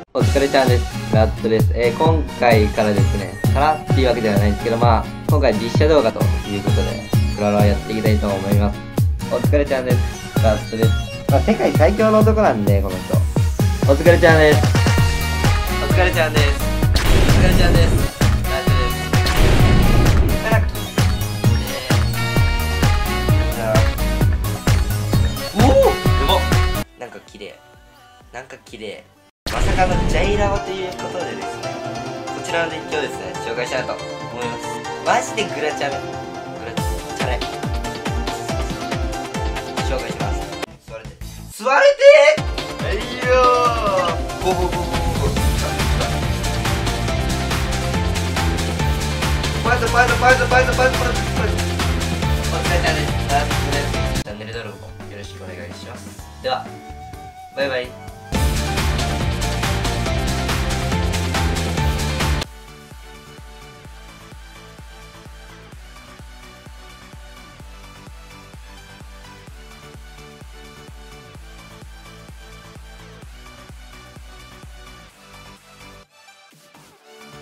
お疲れちゃんです。ラットです。今回からですね、からっていうわけではないんですけど、今回実写動画ということで、クラロワやっていきたいと思います。お疲れちゃんです。ラットです。世界最強の男なんで、この人。お疲れちゃんです。お疲れちゃんです。お疲れちゃんです。ラットです。おお、うまっ。なんか綺麗。なんか綺麗。まさかのジャイラバということでですね、こちらのデッキをですね、紹介したいと思います。マジでグラチャレ紹介します。座れてはいよー、ゴゴゴゴゴゴパイトお疲れ様です。チャンネル登録もよろしくお願いします。ではバイバイ。